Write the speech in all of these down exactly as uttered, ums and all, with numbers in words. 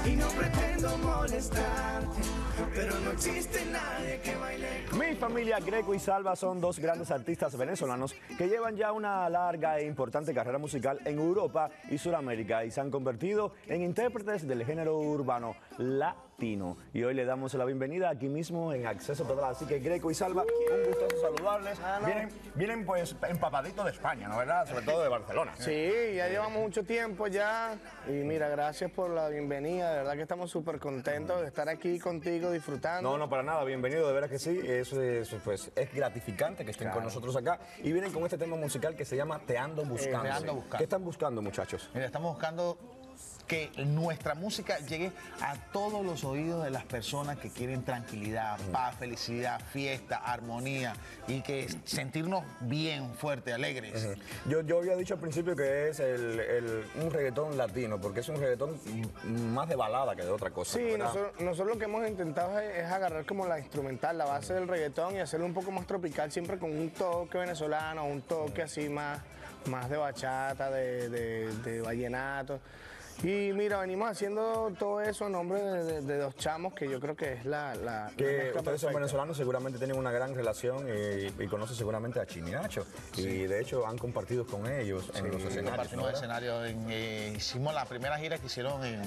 y no pretendo molestarte, pero no existe nadie que baile. Mi familia Greco y Salva son dos grandes artistas venezolanos que llevan ya una larga e importante carrera musical en Europa y Sudamérica y se han convertido en intérpretes del género urbano latino. Y hoy le damos la bienvenida aquí mismo en Acceso Total. Así que Greco y Salva, un gustoso saludarles. Vienen, vienen pues empapaditos de España, ¿no verdad? Sobre todo de Barcelona. Sí, ya llevamos mucho tiempo ya y mira, gracias por la bienvenida, de verdad que estamos súper contentos de estar aquí contigo disfrutando. No, no, para nada, bienvenido, de veras que sí, eso es, pues, es gratificante que estén Claro. con nosotros acá y vienen con este tema musical que se llama Te Ando Buscando. Te Ando Buscando. ¿Qué están buscando, muchachos? Mira, estamos buscando que nuestra música llegue a todos los oídos de las personas que quieren tranquilidad, paz, felicidad, fiesta, armonía y que sentirnos bien, fuertes, alegres. Yo, yo había dicho al principio que es el, el- un reggaetón latino, porque es un reggaetón más de balada que de otra cosa. Sí, ¿verdad? nosotros, nosotros lo que hemos intentado es, es agarrar como la instrumental, la base del reggaetón y hacerlo un poco más tropical, siempre con un toque venezolano, un toque así más, más de bachata, de, de, de vallenato. Y mira, venimos haciendo todo eso a nombre de, de- de dos chamos que yo creo que es la, la, la Que mezcla ustedes son perfecta. venezolanos, seguramente tienen una gran relación y, y conocen seguramente a Chini Nacho. Y de hecho han compartido con ellos en los escenarios. Compartimos ¿no, verdad? escenario, en, eh, hicimos la primera gira que hicieron en,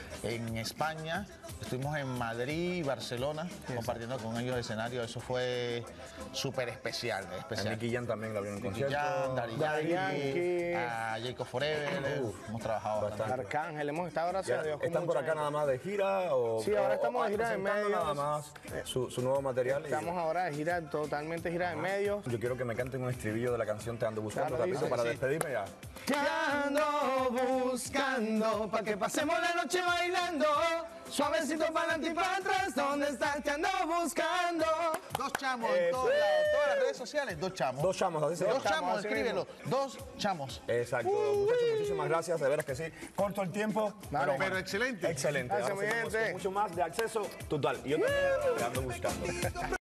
en España, estuvimos en Madrid y Barcelona compartiendo con ellos escenario, eso fue súper especial, A especial. Nicky Jam también la vieron en Nicky concierto. Jam, Daddy Daddy Yankee, Yankee. a Jacob Forever, Uf, hemos trabajado bastante. bastante. Arcángel, hemos estado, gracias Ya, a Dios, con ¿Están por mucha acá gente. nada más de gira? O, Sí, ahora o- estamos de o gira de presentando medios. nada más su, su nuevo material. y- Estamos ahora de gira, totalmente gira de medios. Yo quiero que me canten un estribillo de la canción Te Ando Buscando, Claro, rapidito, dice, para sí. despedirme ya. Te ando buscando pa' que pasemos la noche bailando. Suavecito para adelante y para atrás. ¿Dónde estás? Te ando buscando. Dos chamos Eso. en todos lados, todas las redes sociales, dos chamos. Dos chamos, así se Dos llama. chamos, chamos, así escríbelo, dos chamos. Exacto, muchachos, muchísimas gracias, de veras que sí. Corto el tiempo, Dale. Pero excelente. excelente. Gracias, Ahora mi seguimos gente. con mucho más de Acceso Total. Y yo también Te Ando Buscando.